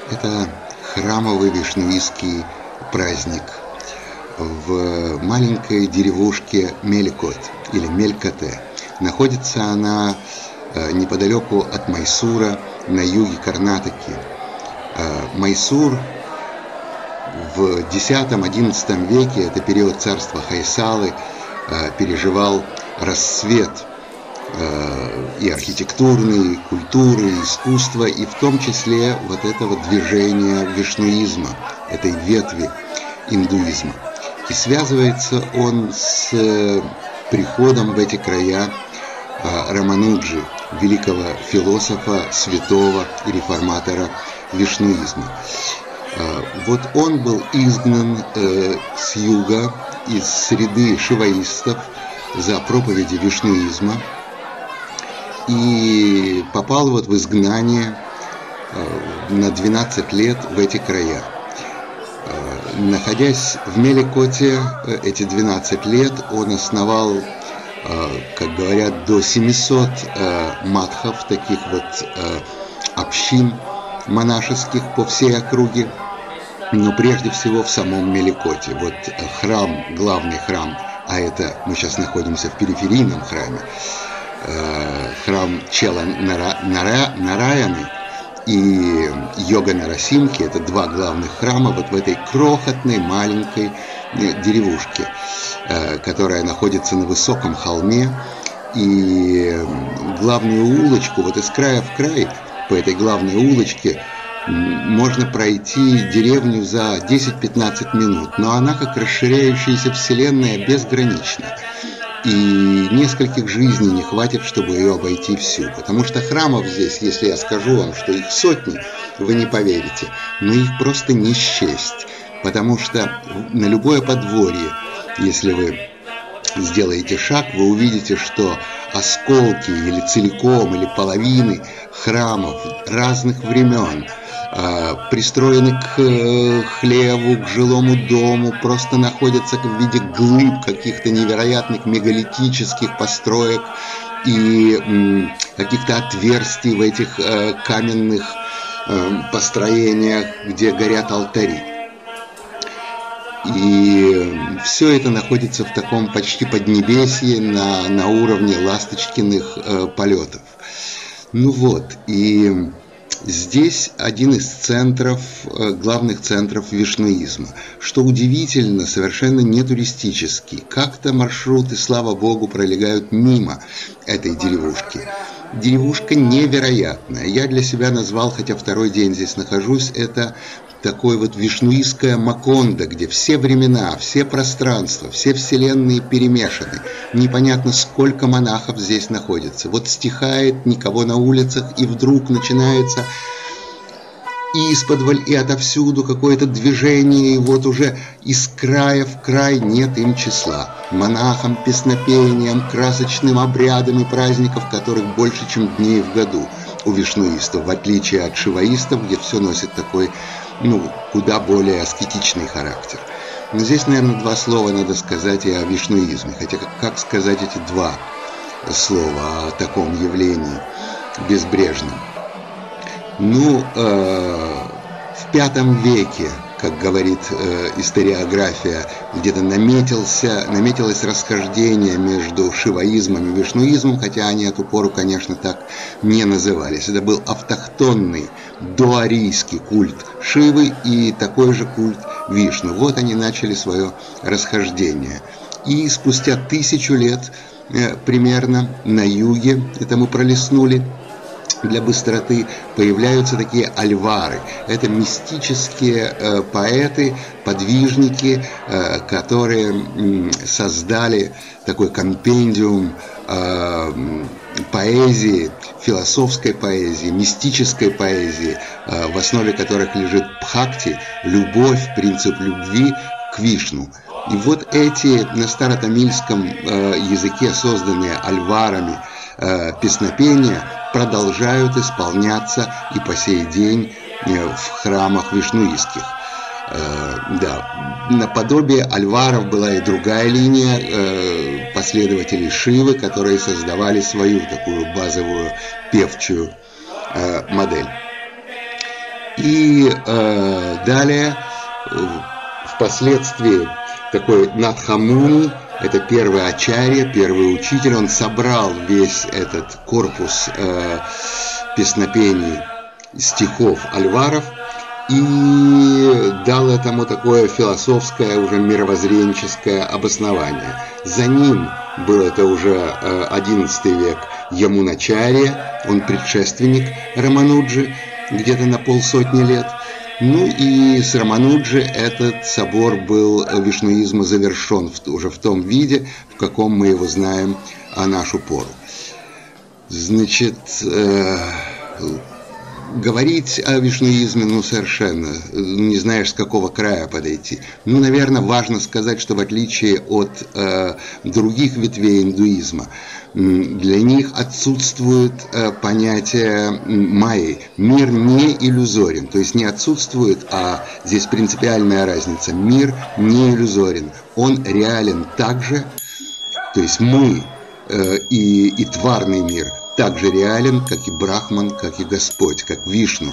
Это храмовый вишнуистский праздник в маленькой деревушке Меликот или Мелькоте. Находится она неподалеку от Майсура на юге Карнатаки. Майсур в X-XI веке, это период царства Хайсалы, переживал расцвет и архитектурной, и культуры, и искусства, и в том числе вот этого движения вишнуизма, этой ветви индуизма. И связывается он с приходом в эти края Рамануджи, великого философа, святого и реформатора вишнуизма. Вот он был изгнан с юга, из среды шиваистов за проповеди вишнуизма и попал вот в изгнание на 12 лет в эти края. Находясь в Меликоте эти 12 лет, он основал, как говорят, до 700 матхов, таких вот общин монашеских по всей округе, но прежде всего в самом Меликоте. Вот храм, главный храм, а это мы сейчас находимся в периферийном храме, храм Чела Нараяны и Йога Нарасимхи, это два главных храма вот в этой крохотной маленькой деревушке, которая находится на высоком холме. И главную улочку, вот из края в край, по этой главной улочке можно пройти деревню за 10-15 минут, но она, как расширяющаяся вселенная, безгранична. И нескольких жизней не хватит, чтобы ее обойти всю. Потому что храмов здесь, если я скажу вам, что их сотни, вы не поверите. Но их просто не счесть. Потому что на любое подворье, если вы сделаете шаг, вы увидите, что осколки или целиком, или половины храмов разных времен пристроены к хлеву, к жилому дому, просто находятся в виде глыб каких-то невероятных мегалитических построек и каких-то отверстий в этих каменных построениях, где горят алтари. И все это находится в таком почти поднебесье на уровне ласточкиных полетов. Ну вот, и здесь один из центров, главных центров вишнуизма. Что удивительно, совершенно не туристический. Как-то маршруты, слава богу, пролегают мимо этой деревушки. Деревушка невероятная. Я для себя назвал, хотя второй день здесь нахожусь, это такое вот вишнуистское Макондо, где все времена, все пространства, все вселенные перемешаны. Непонятно, сколько монахов здесь находится. Вот стихает, никого на улицах, и вдруг начинается исподволь и отовсюду какое-то движение, и вот уже из края в край нет им числа. Монахам, песнопениям, красочным обрядам и праздников, которых больше, чем дней в году у вишнуистов, в отличие от шиваистов, где все носит такой, куда более аскетичный характер. Но здесь, наверное, два слова надо сказать и о вишнуизме. Хотя как сказать эти два слова о таком явлении безбрежном? В V веке, как говорит историография, где-то наметилось расхождение между шиваизмом и вишнуизмом, хотя они эту пору, конечно, так не назывались. Это был автохтонный доарийский культ Шивы и такой же культ Вишну. Вот они начали свое расхождение. И спустя 1000 лет примерно на юге, это мы пролистнули для быстроты, появляются такие альвары. Это мистические поэты, подвижники, которые создали такой компендиум поэзии, философской поэзии, мистической поэзии, в основе которых лежит бхакти, любовь, принцип любви к Вишну. И вот эти на старотамильском языке созданные альварами песнопения продолжают исполняться и по сей день в храмах вишнуистских. Наподобие альваров была и другая линия последователей Шивы, которые создавали свою такую базовую певчую модель. И далее, впоследствии, такой Надхамуни, это первый ачарья, первый учитель, он собрал весь этот корпус песнопений, стихов Альваров и дал этому такое философское, уже мировоззренческое обоснование. За ним был это уже XI век Ямуначарья, он предшественник Рамануджи, где-то на полсотни лет. Ну и с Рамануджи этот собор был вишнуизма завершен уже в том виде, в каком мы его знаем нашу пору. Значит, говорить о вишнуизме, совершенно не знаешь, с какого края подойти. Наверное, важно сказать, что в отличие от других ветвей индуизма, для них отсутствует понятие майи. Мир не иллюзорен, то есть не отсутствует, а здесь принципиальная разница. Мир не иллюзорен, он реален так же, то есть мы и тварный мир так же реален, как и Брахман, как и Господь, как Вишну.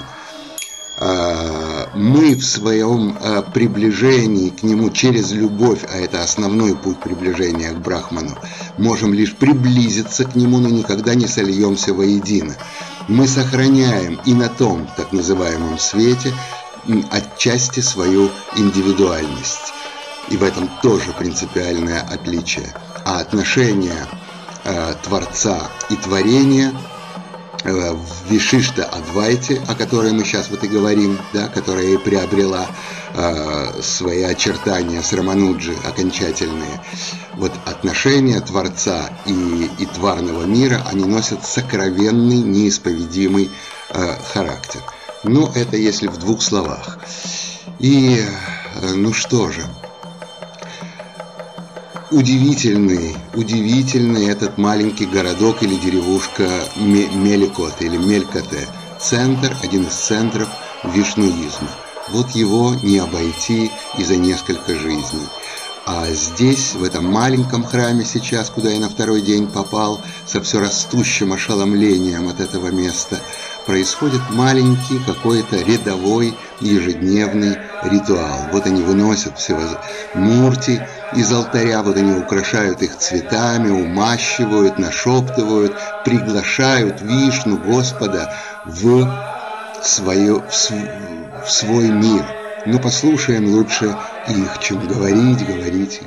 Мы в своем приближении к нему через любовь, а это основной путь приближения к Брахману, можем лишь приблизиться к нему, но никогда не сольемся воедино. Мы сохраняем и на том так называемом свете отчасти свою индивидуальность. И в этом тоже принципиальное отличие. А отношения Творца и творения в Вишишта Адвайте, о которой мы сейчас вот и говорим, да, которая и приобрела свои очертания с Рамануджи окончательные. Вот отношения Творца и тварного мира, они носят сокровенный, неисповедимый характер. Это если в двух словах. И, что же, удивительный этот маленький городок или деревушка Меликот или Мелькоте, один из центров вишнуизма. Вот его не обойти и за несколько жизней. А здесь, в этом маленьком храме сейчас, куда я на второй день попал, со все растущим ошеломлением от этого места, происходит маленький какой-то рядовой ежедневный ритуал. Вот они выносят все мурти из алтаря, вот они украшают их цветами, умащивают, нашептывают, приглашают Вишну, Господа, в свой мир. Послушаем лучше их, чем говорить.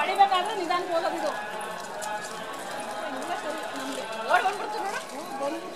ಹೊಡಿಬೇಕಾದ್ರೆ ನಿಧಾನಕ್ಕೆ ಹೋಗೋದು ಇದು. ಎಲ್ಲ ಸರಿ ನಮಗೆ ಓಡ್ ಬಂದ್ಬಿಡ್ತು ನೋಡು. ಬಂದ್ಬಿಟ್ಟು